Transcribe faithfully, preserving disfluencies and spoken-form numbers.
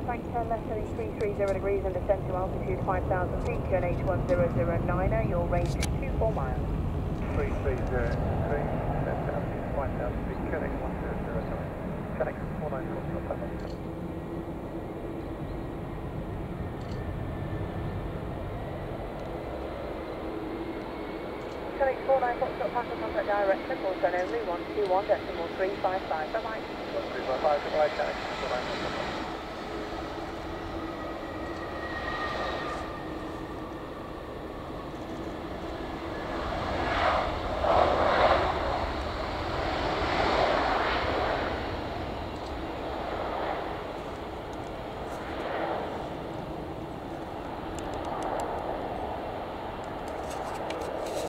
Thanks, turn left heading three three zero degrees and descend to altitude five thousand feet, Q N H one zero zero niner, your range is two four miles. three three zero three, descend to altitude five thousand feet, Q N H one zero zero nine. Q N H four nine four, stop at Q N H four nine four, stop passing contact direction, call sign only one two one decimal three five five, bye bye. one three five five, goodbye, Q N H four nine four.